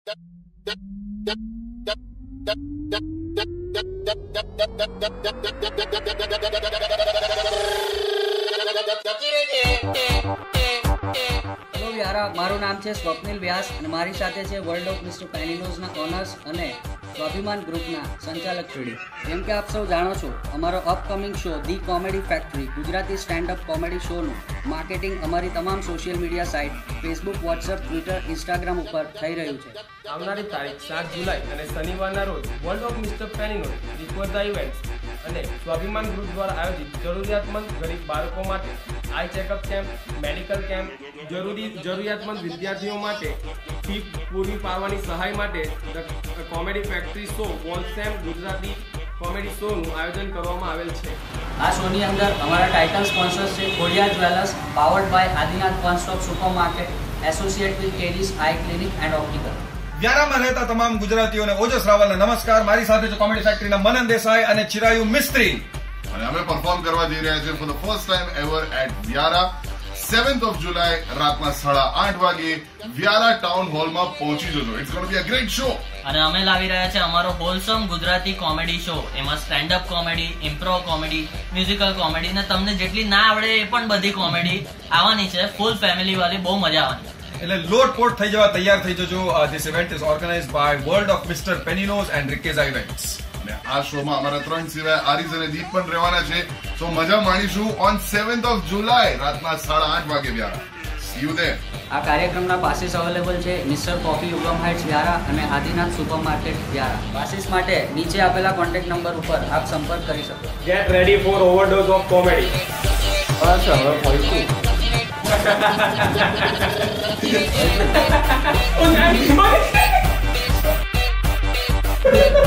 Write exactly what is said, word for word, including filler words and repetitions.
મારું નામ છે સ્વપ્નિલ વ્યાસ અને મારી સાથે છે વર્લ્ડ ઓફ મિસ્ટર પેનિનોઝના ઓનર્સ અને સ્વાભિમાન ગ્રુપના સંચાલક શ્રી. જેમ કે આપ સૌ જાણો છો, અમારો upcoming show the comedy factory Gujarati standup comedy શોનું માર્કેટિંગ અમારી તમામ social media site Facebook, WhatsApp, Twitter, Instagram ઉપર થઈ રહ્યું છે. આવનારી તારીખ સાત જુલાઈ અને શનિવારના રોજ વર્લ્ડ ઓફ મિસ્ટર પેનિનોઝ રિપોર્ટ ધ ઇવેન્ટ્સ અને સ્વાભિમાન ગ્રુપ દ્વારા આયોજિત જરૂરિયાતમંદ ગરીબ બાળકો માટે eye checkup camp, medical camp, જરૂરી જરૂરિયાતમંદ વિદ્યાર્થીઓ માટે ફી પૂરી પાડવાની સહાય માટે comedy factory show wholesome Gujarati comedy શોનું આયોજન કરવામાં આવેલ છે. આ શોની અંદર અમારા ટાઇટલ સ્પોન્સર્સ છે Khodiyar jewellers, powered by Adinath one stop super market, associate with કેડીસ આઈ ક્લિનિક એન્ડ ઓપ્ટિકલ. વ્યારામાં રહેતા તમામ ગુજરાતીઓને ઓજસ રાવલને નમસ્કાર. મારી સાથે છે કોમેડી ફેક્ટરીના મનન દેસાઈ અને ચિરાયુ મિસ્ત્રી, અને અમે પરફોર્મ કરવા જઈ રહ્યા છીએ for the first time ever at Vyara. Seventh of July રાતના સાડા આઠ વાગે વ્યારા ટાઉન હોલમાં પહોંચી જજો. It's gonna be a great show. અને અમે લાવી રહ્યા છે અમારો હોલસમ ગુજરાતી કોમેડી શો. એમાં standup comedy, improv comedy, musical comedy ને તમને જેટલી ના આવડે એ પણ બધી કોમેડી આવવાની છે. ફૂલ ફેમિલી વાળી, બહુ મજા આવવાની. એટલે લોટ પોટ થઈ જવા તૈયાર થઈ જજો. This event is organized by world of mister પેનિનોઝ એન્ડ રિકેઝા ઇવેન્ટ્સ. આ શોમાં અમારા ત્રણ સિવાય આરીઝ અને દીપ પણ રહેવાના છે. તો મજા માણીશું ઓન સેવન્થ ઓફ જુલાઈ રાતના સાડા આઠ વાગે વ્યારા. C you there. આ કાર્યક્રમના પાસીસ અવેલેબલ છે mister coffee Yugam heights Vyara અને Adinath super market Vyara. Passes માટે નીચે આપેલા કોન્ટેક્ટ નંબર ઉપર આપ સંપર્ક કરી શકો. Get ready for overdose of comedy. બસ હવે પહોંચ્યું. Oh,